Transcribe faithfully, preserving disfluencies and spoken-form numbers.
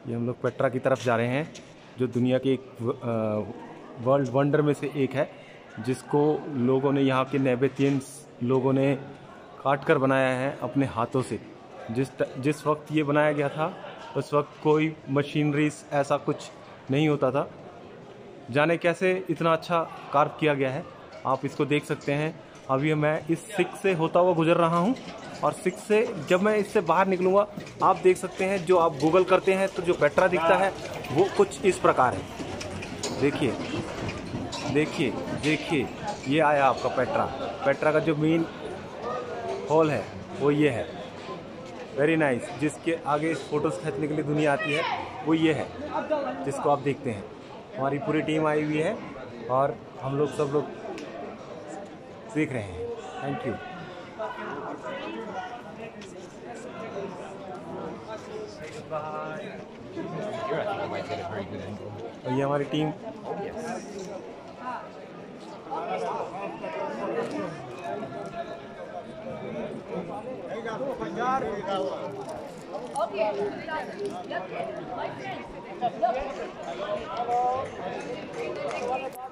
ये हम लोग पेट्रा की तरफ जा रहे हैं, जो दुनिया के एक वर्ल्ड वंडर में से एक है, जिसको लोगों ने, यहाँ के नेबेतियंस लोगों ने काट कर बनाया है अपने हाथों से। जिस जिस वक्त ये बनाया गया था उस वक्त कोई मशीनरी ऐसा कुछ नहीं होता था। जाने कैसे इतना अच्छा कार्व किया गया है, आप इसको देख सकते हैं। अभी मैं इस सिक्स से होता हुआ गुजर रहा हूँ और सिक्स से जब मैं इससे बाहर निकलूँगा, आप देख सकते हैं, जो आप गूगल करते हैं तो जो पेट्रा दिखता है वो कुछ इस प्रकार है। देखिए देखिए देखिए, ये आया आपका पेट्रा। पेट्रा का जो मेन हॉल है वो ये है। Very nice. जिसके आगे इस फोटोज़ खींचने के लिए दुनिया आती है वो ये है, जिसको आप देखते हैं। हमारी पूरी टीम आई हुई है और हम लोग सब लोग देख रहे हैं। Thank you. और ये हमारी टीम। Okay.